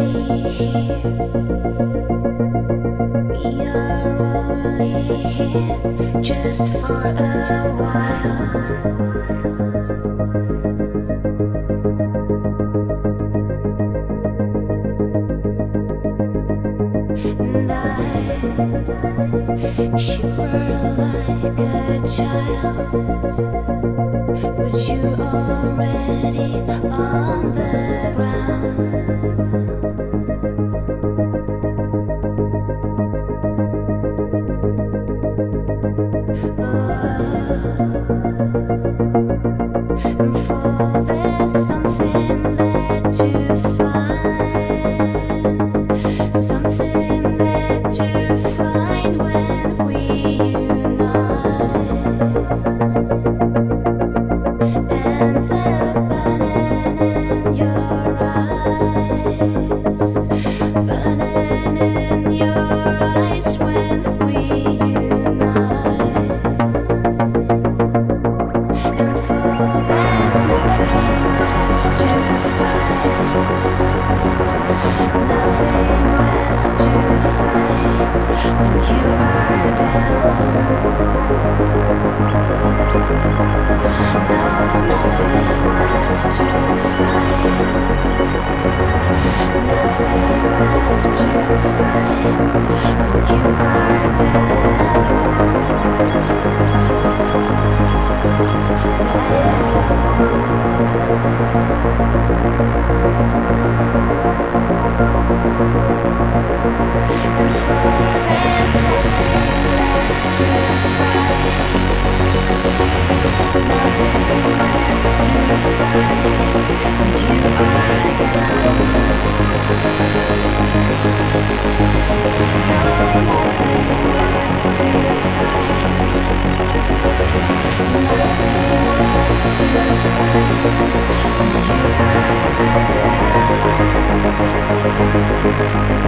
Just for a while. And I shiver like a child, but you already on the ground. For there's something that you find, something that you find when we unite, and the burning in your eyes, burning in your eyes when we unite. There's nothing left to fight, nothing left to fight when you are down. No, nothing left to fight, nothing left to fight when you are down. And for there's nothing left to fight, nothing left to fight when you are down. No, nothing left to fight, nothing left to fight when you are down.